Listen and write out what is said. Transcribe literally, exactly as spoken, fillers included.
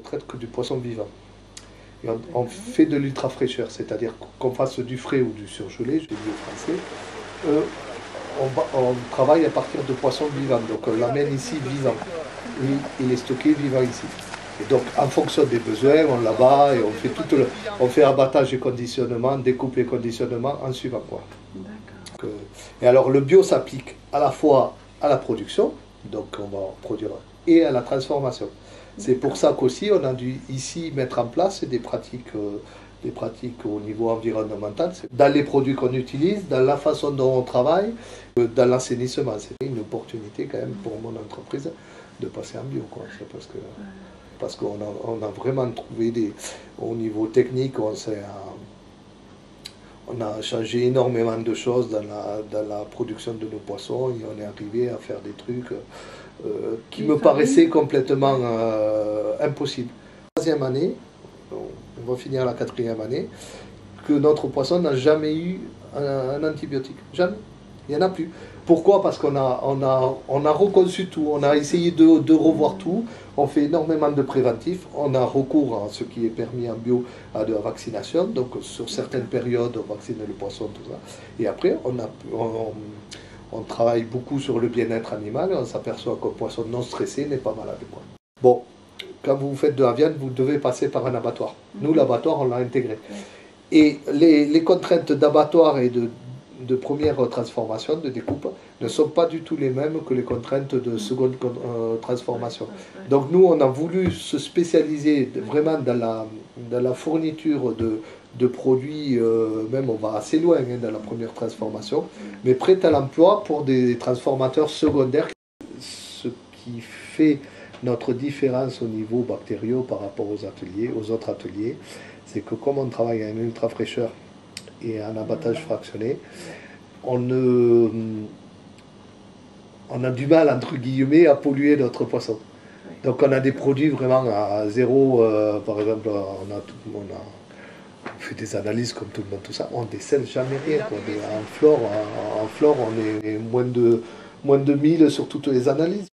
traite que du poisson vivant. Et on, on fait de l'ultra fraîcheur, c'est-à-dire qu'on fasse du frais ou du surgelé, je dis au français. Euh, on, va, on travaille à partir de poissons vivants, donc on l'amène ici vivant. Et il est stocké vivant ici. Et donc, en fonction des besoins, on l'abat et on fait tout le, on fait abattage et conditionnement, découpe et conditionnement en suivant quoi. Donc, euh, et alors, le bio s'applique à la fois à la production, donc on va produire, et à la transformation. C'est pour ça qu'aussi on a dû ici mettre en place des pratiques, euh, des pratiques au niveau environnemental, dans les produits qu'on utilise, dans la façon dont on travaille, euh, dans l'assainissement. C'est une opportunité quand même pour mon entreprise de passer en bio, quoi. C'est parce que parce qu'on a, on a vraiment trouvé des, au niveau technique, on s'est, on a changé énormément de choses dans la, dans la production de nos poissons et on est arrivé à faire des trucs euh, qui me paraissaient complètement euh, impossibles. Troisième année, on va finir la quatrième année, que notre poisson n'a jamais eu un, un antibiotique. Jamais. Il n'y en a plus. Pourquoi? Parce qu'on a, on a, on a reconçu tout, on a essayé de, de revoir tout, on fait énormément de préventifs, on a recours à ce qui est permis en bio à de la vaccination, donc sur certaines périodes on vaccine le poisson, tout ça. Et après on, a, on, on travaille beaucoup sur le bien-être animal et on s'aperçoit qu'un poisson non stressé n'est pas malade, quoi. Bon, quand vous faites de la viande, vous devez passer par un abattoir. Nous, l'abattoir, on l'a intégré. Et les, les contraintes d'abattoir et de de première transformation, de découpe, ne sont pas du tout les mêmes que les contraintes de seconde euh, transformation. Donc nous, on a voulu se spécialiser vraiment dans la, dans la fourniture de, de produits, euh, même on va assez loin hein, dans la première transformation, mais prêts à l'emploi pour des transformateurs secondaires. Ce qui fait notre différence au niveau bactériaux par rapport aux ateliers, aux autres ateliers, c'est que comme on travaille en ultra fraîcheur, et un abattage fractionné, on, ne, on a du mal, entre guillemets, à polluer notre poisson. Donc on a des produits vraiment à zéro, euh, par exemple, on a, tout, on a on fait des analyses comme tout le monde, tout ça, on ne décèle jamais rien. Quoi. En flore, en, en flore, on est moins de, moins de mille sur toutes les analyses.